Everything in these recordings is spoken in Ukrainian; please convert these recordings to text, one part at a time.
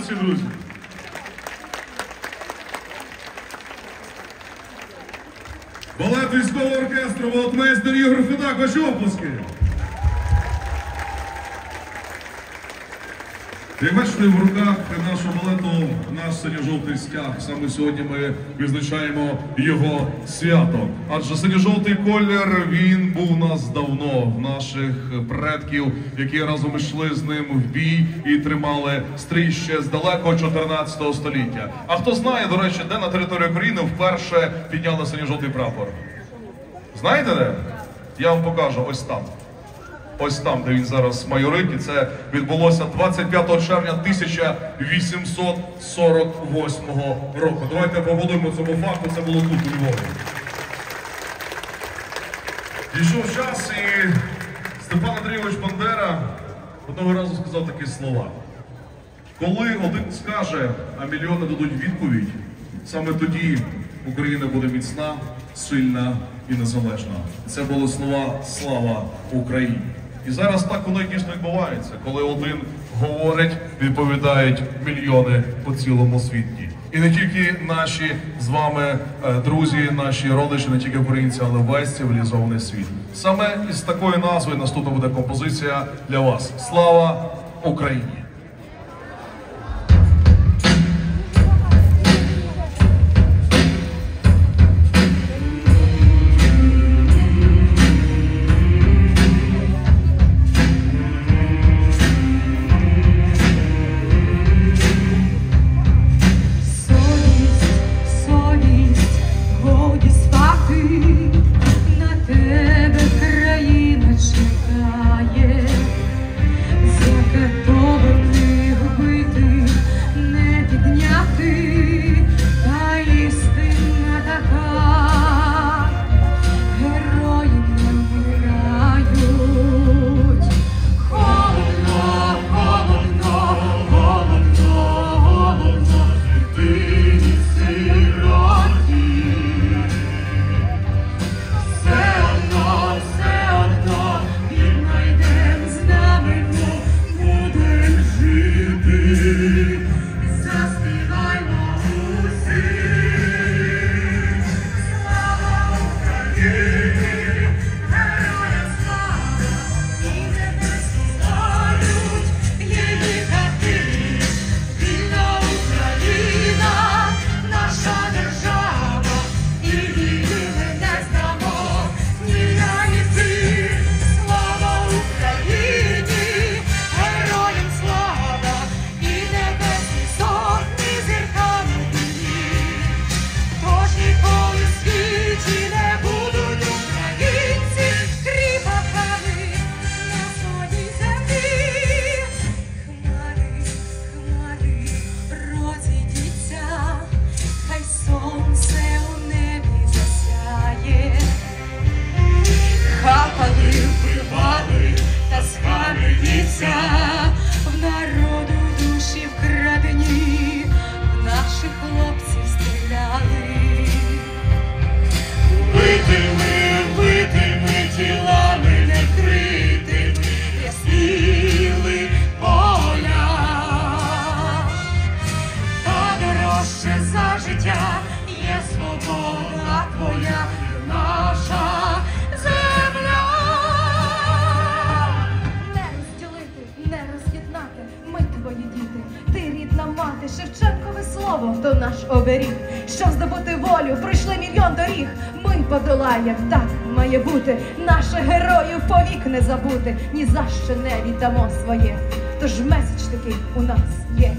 оплески, друзі. Балет військового оркестру, балетмейстер Ігор Федак, ваші оплески. Як бачите, в руках нашого балету наш синьо-жовтий стяг. Саме сьогодні ми відзначаємо його свято. Адже синьо-жовтий колір, він був у нас давно, в наших предків, які разом йшли з ним в бій і тримали стрій ще з далекого 14 століття. А хто знає, до речі, де на території України вперше підняли синьо-жовтий прапор? Знаєте де? Я вам покажу, ось там. Ось там, де він зараз майорить, і це відбулося 25 червня 1848 року. Давайте поаплодуємо цьому факту, це було тут, у Львові. Дійшов час, і Степан Андрійович Бандера одного разу сказав такі слова. Коли один скаже, а мільйони дадуть відповідь, саме тоді Україна буде міцна, сильна і незалежна. Це були слова «Слава Україні». І зараз так воно дійсно відбувається, коли один говорить, відповідають мільйони по цілому світі. І не тільки наші з вами друзі, наші родичі, не тільки українці, але весь цивілізований світ. Саме із такої назви наступна буде композиція для вас. Слава Україні! Шевченкове слово, то наш оберіг. Щоб здобути волю, пройшли мільйон доріг. Ми подолаєм, так має бути. Наших героїв повік не забути. Ні за що не віддамо своє. Тож меседж такий у нас є.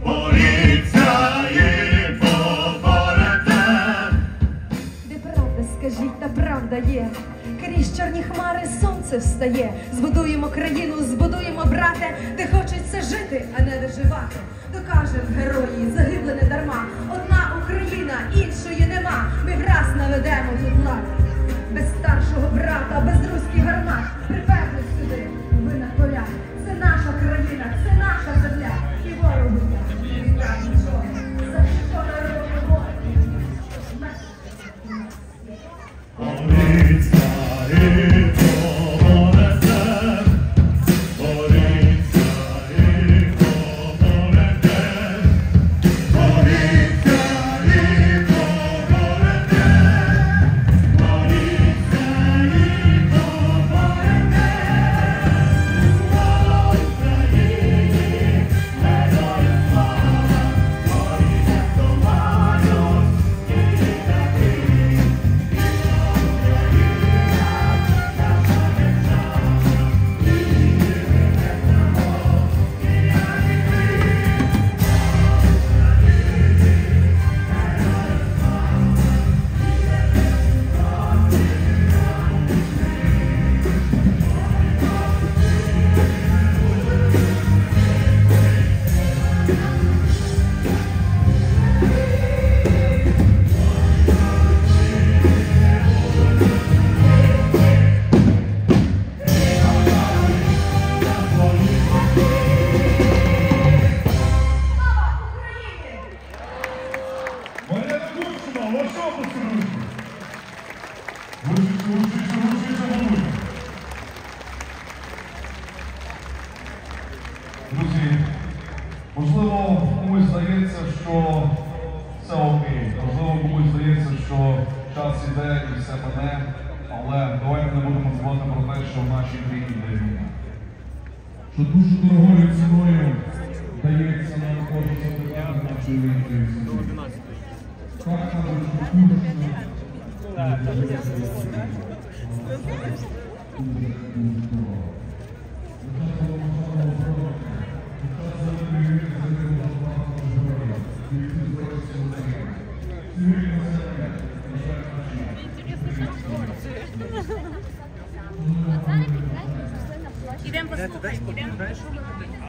Боріться і поборете. Де правда, скажіть, та правда є. Крізь чорні хмари сонце встає. Збудуємо країну, збудуємо, брате, де хочеться жити, а не доживати. Докажем герої, загибли не дарма. Одна Україна, іншої нема. Ми враз наведемо тут лад. Без старшого брата, без руських гармат. Приперли сюди, ви на полях. Це наша країна, це наша земля. І ворогу я не віддам нічого. За що народу воїн? Боріться і поборете. Боріться і поборете. області, друзі. Друзі, можливо, комусь здається, що все окей. Можливо, комусь здається, що час іде і все мене, але давайте не будемо забувати про те, що в нашій країні є війна. Що дуже дорогою ціною дається нам кожен запитання нашої війни. Так нам Ідемо послухати.